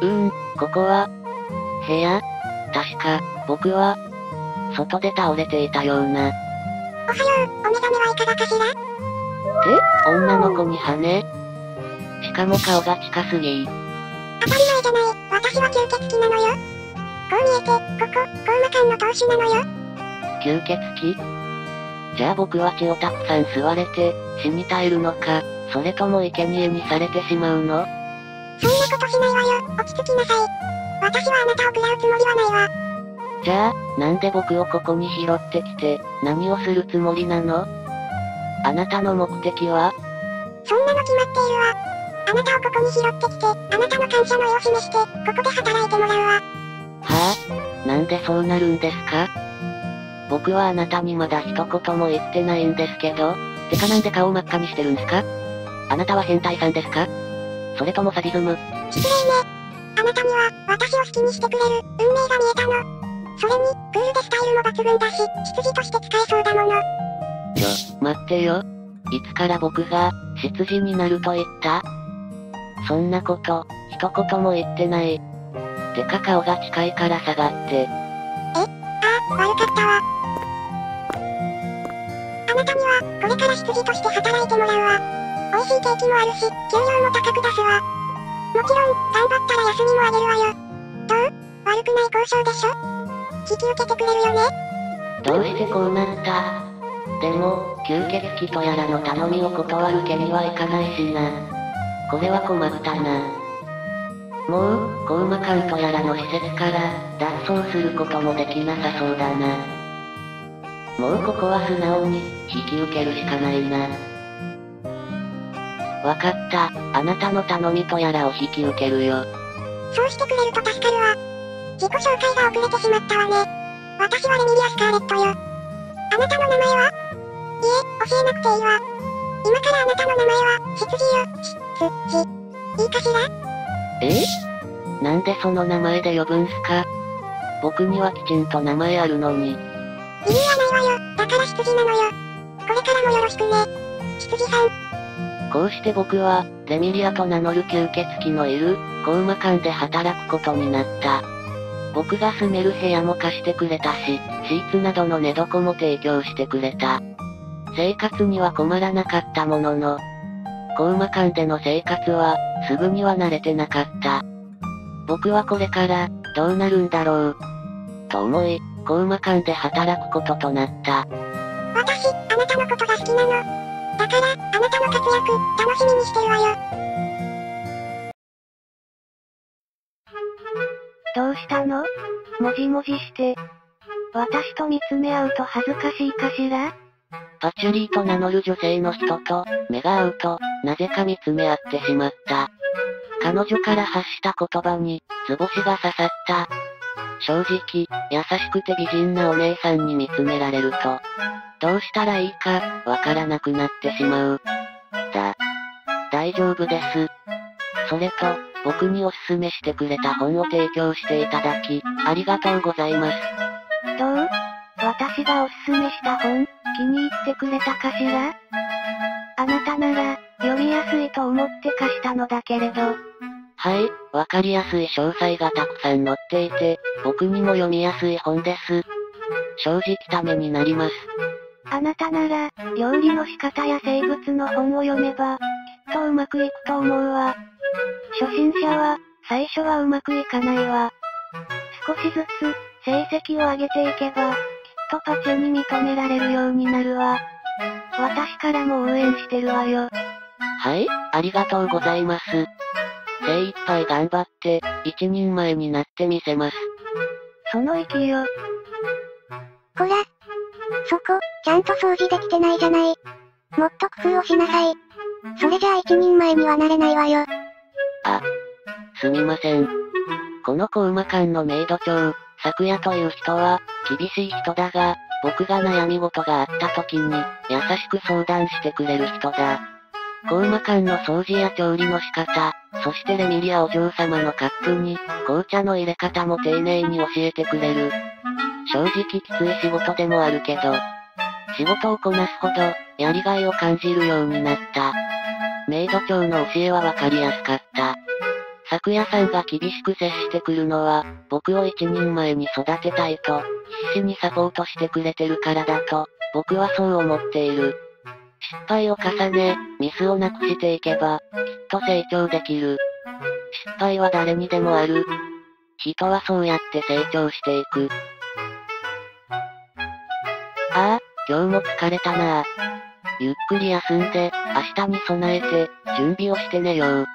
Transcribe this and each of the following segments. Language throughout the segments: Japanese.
ここは、部屋？確か、僕は、外で倒れていたような。 おはよう、お目覚めはいかがかしら？ 女の子に羽？しかも顔が近すぎ。 当たり前じゃない、私は吸血鬼なのよ。こう見えて、ここ、コウマ館の当主なのよ。 吸血鬼？じゃあ僕は血をたくさん吸われて、死に絶えるのか、それとも生贄にされてしまうの？ そんなことしないわよ、落ち着きなさい。私はあなたを食らうつもりはないわ。 じゃあ、なんで僕をここに拾ってきて、何をするつもりなの？あなたの目的は？ そんなの決まっているわ。あなたをここに拾ってきて、あなたの感謝の意を示して、ここで働いてもらうわ。 はぁ、なんでそうなるんですか？僕はあなたにまだ一言も言ってないんですけど、てかなんで顔を真っ赤にしてるんすか？あなたは変態さんですか？それともサディズム？ 失礼ね。あなたには、私を好きにしてくれる、運命が見えたの。それに、クールでスタイルも抜群だし、執事として使えそうだもの。 待ってよ。いつから僕が、執事になると言った？そんなこと、一言も言ってない。てか顔が近いから下がって。 ああ、悪かったわ。あなたには、これから執事として働いてもらうわ。美味しいケーキもあるし、給料も高く出すわ。もちろん、頑張ったら休みもあげるわよ。どう？悪くない交渉でしょ？引き受けてくれるよね？ どうしてこうなった？でも、吸血鬼とやらの頼みを断るわけにはいかないしな。これは困ったな。もう、コウマ館とやらの施設から脱走することもできなさそうだな。もうここは素直に引き受けるしかないな。わかった。あなたの頼みとやらを引き受けるよ。 そうしてくれると助かるわ。自己紹介が遅れてしまったわね。私はレミリア・スカーレットよ。あなたの名前は？いえ、教えなくていいわ。今からあなたの名前は、執事よ。いいかしら？ なんでその名前で呼ぶんすか？僕にはきちんと名前あるのに。 意味はないわよ。だから執事なのよ。これからもよろしくね。執事さん。 こうして僕は、レミリアと名乗る吸血鬼のいる、コウマ館で働くことになった。僕が住める部屋も貸してくれたし、シーツなどの寝床も提供してくれた。生活には困らなかったものの、コウマ館での生活は、すぐには慣れてなかった。僕はこれから、どうなるんだろう。と思い、コウマ館で働くこととなった。 私、あなたのことが好きなの。だから、あなたの活躍、楽しみにしてるわよ。 どうしたの？もじもじして。私と見つめ合うと恥ずかしいかしら？ パチュリーと名乗る女性の人と、目が合うと、なぜか見つめ合ってしまった。彼女から発した言葉に、図星が刺さった。正直、優しくて美人なお姉さんに見つめられると、どうしたらいいか、わからなくなってしまう。大丈夫です。それと、僕におすすめしてくれた本を提供していただき、ありがとうございます。 どう？私がおすすめした本、気に入ってくれたかしら？あなたなら、読みやすいと思って貸したのだけれど。 はい、わかりやすい詳細がたくさん載っていて、僕にも読みやすい本です。正直ためになります。 あなたなら、料理の仕方や生物の本を読めば、きっとうまくいくと思うわ。初心者は、最初はうまくいかないわ。少しずつ、成績を上げていけば、きっとパチェに認められるようになるわ。私からも応援してるわよ。 はい、ありがとうございます。精一杯頑張って、一人前になってみせます。 その息よ。 こら。そこ、ちゃんと掃除できてないじゃない。もっと工夫をしなさい。それじゃあ一人前にはなれないわよ。 すみません。このコウマ館のメイド長、昨夜という人は、厳しい人だが、僕が悩み事があった時に、優しく相談してくれる人だ。コウマ館の掃除や調理の仕方、そしてレミリアお嬢様のカップに、紅茶の入れ方も丁寧に教えてくれる。正直きつい仕事でもあるけど、仕事をこなすほど、やりがいを感じるようになった。メイド長の教えはわかりやすかった。 昨夜さんが厳しく接してくるのは、僕を一人前に育てたいと、必死にサポートしてくれてるからだと、僕はそう思っている。失敗を重ね、ミスをなくしていけば、きっと成長できる。失敗は誰にでもある。人はそうやって成長していく。ああ、今日も疲れたなあ。ゆっくり休んで、明日に備えて、準備をして寝よう。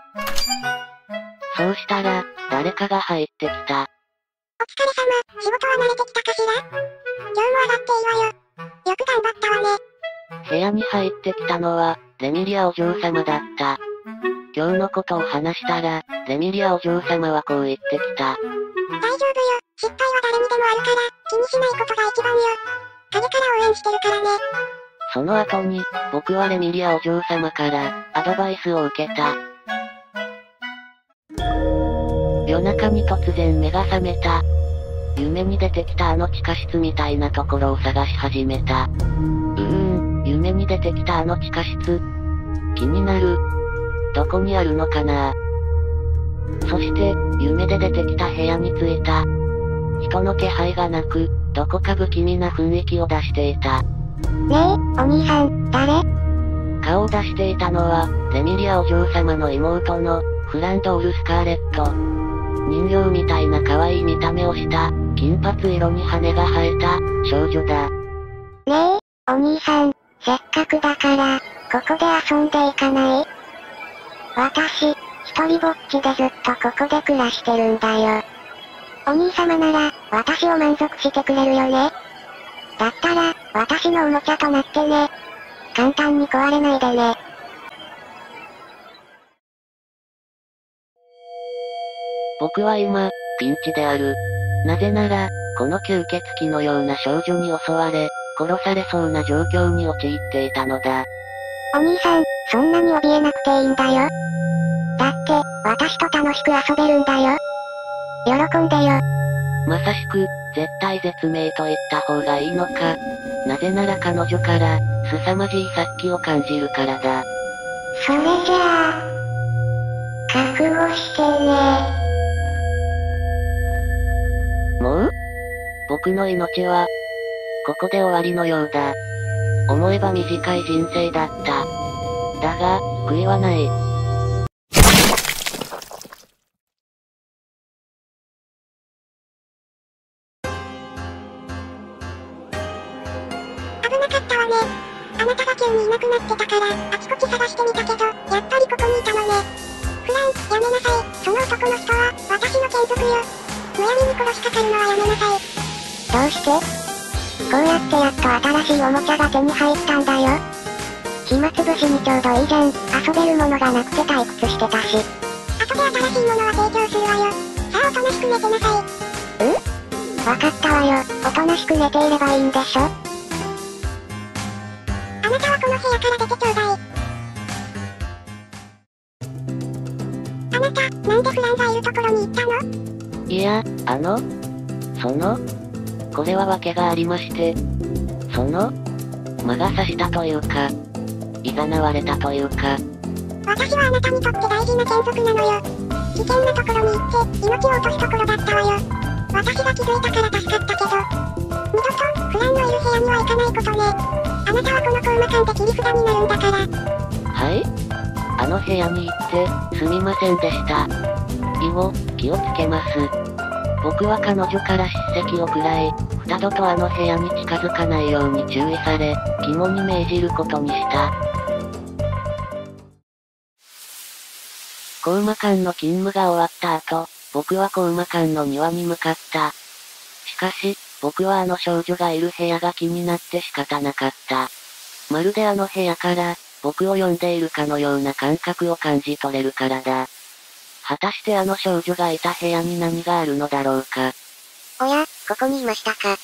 そうしたら、誰かが入ってきた。 お疲れ様、仕事は慣れてきたかしら？今日も上がっていいわよ。よく頑張ったわね。 部屋に入ってきたのは、レミリアお嬢様だった。今日のことを話したら、レミリアお嬢様はこう言ってきた。 大丈夫よ、失敗は誰にでもあるから、気にしないことが一番よ。陰から応援してるからね。 その後に、僕はレミリアお嬢様から、アドバイスを受けた。夜中に突然目が覚めた。夢に出てきたあの地下室みたいなところを探し始めた。夢に出てきたあの地下室。気になる。どこにあるのかな？そして、夢で出てきた部屋に着いた。人の気配がなく、どこか不気味な雰囲気を出していた。 ねえ、お兄さん、誰？ 顔を出していたのは、レミリアお嬢様の妹の、フランドール・スカーレット。人形みたいな可愛い見た目をした、金髪色に羽が生えた、少女だ。 ねえ、お兄さん、せっかくだから、ここで遊んでいかない？私、一人ぼっちでずっとここで暮らしてるんだよ。お兄様なら、私を満足してくれるよね？だったら、私のおもちゃとなってね。簡単に壊れないでね。 僕は今、ピンチである。なぜなら、この吸血鬼のような少女に襲われ、殺されそうな状況に陥っていたのだ。 お兄さん、そんなに怯えなくていいんだよ。だって、私と楽しく遊べるんだよ。喜んでよ。 まさしく、絶対絶命と言った方がいいのか。なぜなら彼女から、凄まじい殺気を感じるからだ。 それじゃあ、覚悟してね。 もう？僕の命は、ここで終わりのようだ。思えば短い人生だった。だが、悔いはない。 危なかったわね。あなたが急にいなくなってたから、あちこち探してみたけど、やっぱりここにいたのね。フラン、やめなさい。その男の人は、私の眷属よ。むやみに殺しかかるのはやめなさい。どうして？こうやってやっと新しいおもちゃが手に入ったんだよ。暇つぶしにちょうどいいじゃん。遊べるものがなくて退屈してたし。後で新しいものは提供するわよ。さあおとなしく寝てなさい。わかったわよ。おとなしく寝ていればいいんでしょ。あなたはこの部屋から出てちょうだい。あなた、なんでフランがいるところに行ったの？ いや、これは訳がありまして、魔が差したというか、誘われたというか。 私はあなたにとって大事な眷属なのよ。危険なところに行って、命を落とすところだったわよ。私が気づいたから助かったけど、二度と、フランのいる部屋には行かないことね。あなたはこのコウマ間で切り札になるんだから。 はい？あの部屋に行って、すみませんでした。以後、気をつけます。僕は彼女から叱責を食らい、二度とあの部屋に近づかないように注意され、肝に銘じることにした。コウマ館の勤務が終わった後、僕はコウマ館の庭に向かった。しかし、僕はあの少女がいる部屋が気になって仕方なかった。まるであの部屋から、僕を呼んでいるかのような感覚を感じ取れるからだ。果たしてあの少女がいた部屋に何があるのだろうか。 おや、ここにいましたか。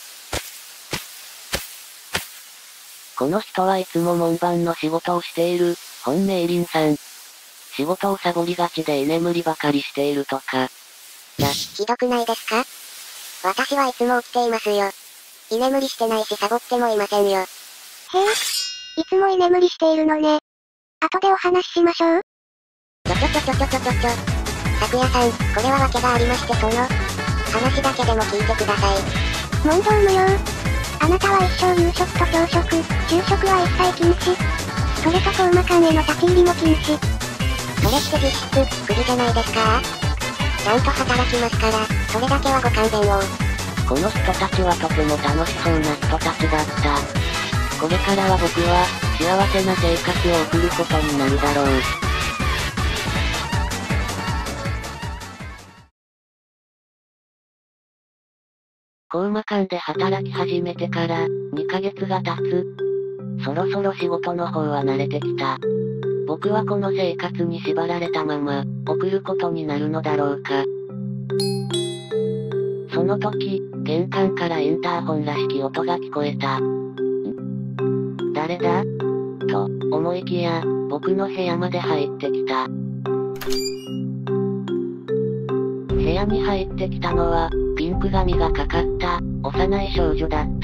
この人はいつも門番の仕事をしている、本命林さん。仕事をサボりがちで居眠りばかりしているとか。 ひどくないですか？私はいつも起きていますよ。居眠りしてないしサボってもいませんよ。へえ、いつも居眠りしているのね。後でお話ししましょう。 昨夜さん、これは訳がありまして話だけでも聞いてください。問答無用。あなたは一生夕食と朝食、昼食は一切禁止。それとコウマ館への立ち入りも禁止。それって実質、クビじゃないですか？ちゃんと働きますから、それだけはご勘弁を。 この人たちはとても楽しそうな人たちだった。これからは僕は、幸せな生活を送ることになるだろう。コウマ館で働き始めてから、2ヶ月が経つ。そろそろ仕事の方は慣れてきた。僕はこの生活に縛られたまま、送ることになるのだろうか。その時、玄関からインターホンらしき音が聞こえた。誰だ？と、思いきや、僕の部屋まで入ってきた。部屋に入ってきたのは、ピンク髪がかかった、幼い少女だった。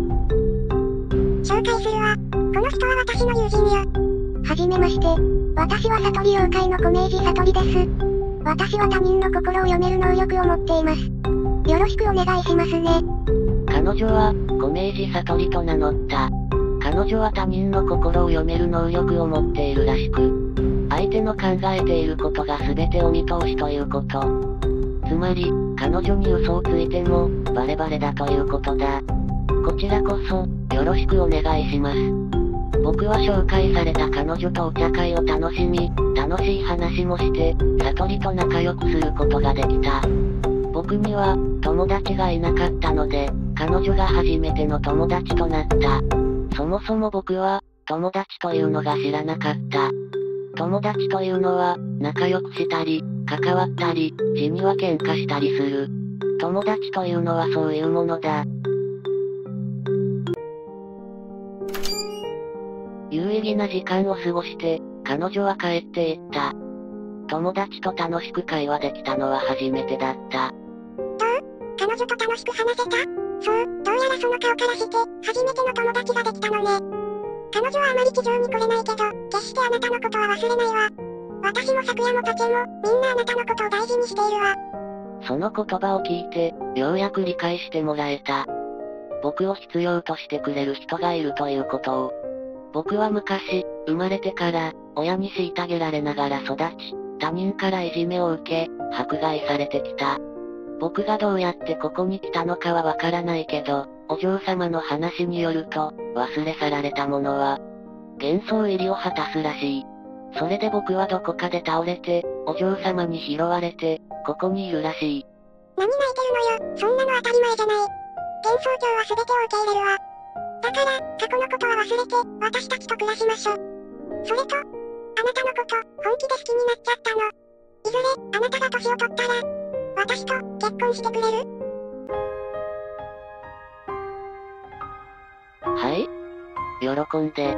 紹介するわ。この人は私の友人よ。はじめまして。私は悟り妖怪の小明寺悟りです。私は他人の心を読める能力を持っています。よろしくお願いしますね。 彼女は、小明寺悟りと名乗った。彼女は他人の心を読める能力を持っているらしく、相手の考えていることが全てを見通しということ。つまり、彼女に嘘をついても、バレバレだということだ。こちらこそ、よろしくお願いします。僕は紹介された彼女とお茶会を楽しみ、楽しい話もして、悟りと仲良くすることができた。僕には、友達がいなかったので、彼女が初めての友達となった。そもそも僕は、友達というのが知らなかった。友達というのは、仲良くしたり、関わったり、時には喧嘩したりする。友達というのはそういうものだ。有意義な時間を過ごして、彼女は帰っていった。友達と楽しく会話できたのは初めてだった。 彼女と楽しく話せた？そう、どうやらその顔からして、初めての友達ができたのね。彼女はあまり地上に来れないけど、決してあなたのことは忘れないわ。私も昨夜も竹も、みんなあなたのことを大事にしているわ。 その言葉を聞いて、ようやく理解してもらえた。僕を必要としてくれる人がいるということを。僕は昔、生まれてから、親に虐げられながら育ち、他人からいじめを受け、迫害されてきた。僕がどうやってここに来たのかはわからないけど、お嬢様の話によると、忘れ去られたものは、幻想入りを果たすらしい。それで僕はどこかで倒れて、お嬢様に拾われて、ここにいるらしい。 何泣いてるのよ、そんなの当たり前じゃない。幻想郷は全てを受け入れるわ。だから、過去のことは忘れて、私たちと暮らしましょう。それと、あなたのこと、本気で好きになっちゃったの。いずれ、あなたが年を取ったら、私と結婚してくれる？ はい？喜んで。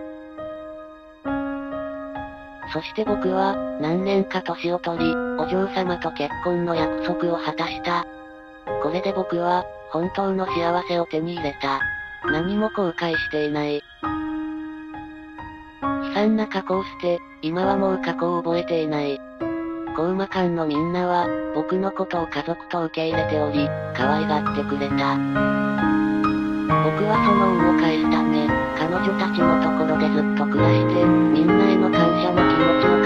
そして僕は、何年か年を取り、お嬢様と結婚の約束を果たした。これで僕は、本当の幸せを手に入れた。何も後悔していない。悲惨な過去を捨て、今はもう過去を覚えていない。コウマ館のみんなは、僕のことを家族と受け入れており、可愛がってくれた。僕はその恩を返すため、彼女たちのところでずっと暮らして、みんなへの感謝の気持ちを